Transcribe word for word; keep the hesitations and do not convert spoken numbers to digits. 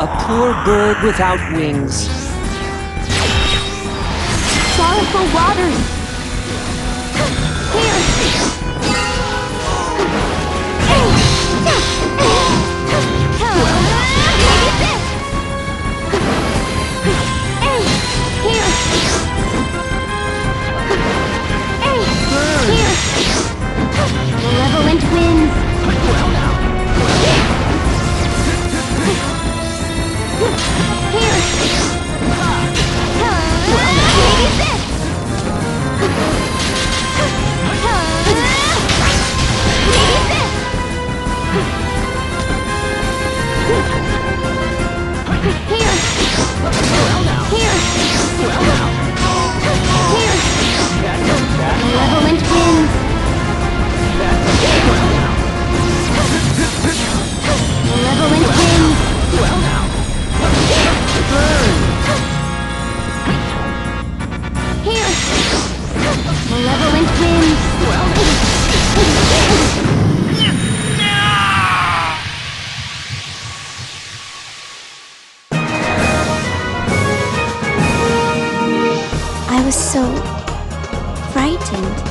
A poor bird without wings. Sorrowful waters. Here. Malevolent winds. Well now. Here. Well, maybe this. Maybe this. Here. Well now. Here. Well now. Here. That's so bad. Malevolent winds. That's well now. Malevolent winds. Well now. Burn. Here. Malevolent winds. Well. I was so frightened.